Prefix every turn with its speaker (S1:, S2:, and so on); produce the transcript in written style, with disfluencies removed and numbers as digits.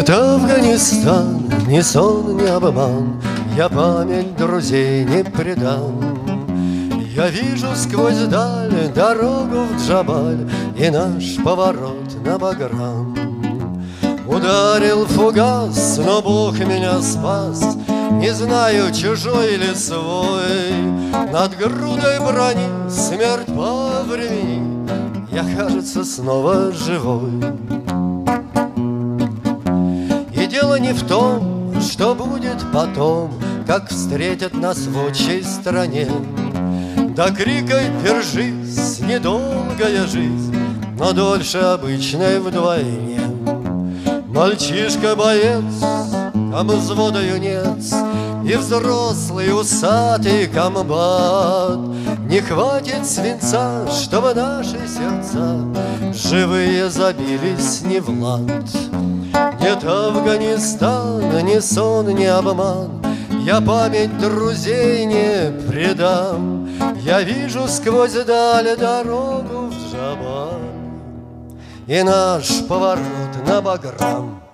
S1: Нет Афганистан, ни сон, ни обман, я память друзей не предам. Я вижу сквозь даль дорогу в Джабаль и наш поворот на Баграм. Ударил фугас, но Бог меня спас, не знаю, чужой или свой. Над грудой брони смерть по времени, я, кажется, снова живой. И дело не в том, что будет потом, как встретят нас в отчей стране. До крика «держись», недолгая жизнь, но дольше обычной вдвойне. Мальчишка-боец, кому взвода юнец, и взрослый усатый комбат. Не хватит свинца, чтобы наши сердца живые забились не в лад. Нет Афганистана, ни сон, ни обман, я память друзей не предам. Я вижу сквозь даль дорогу в Джабаль и наш поворот на Баграм.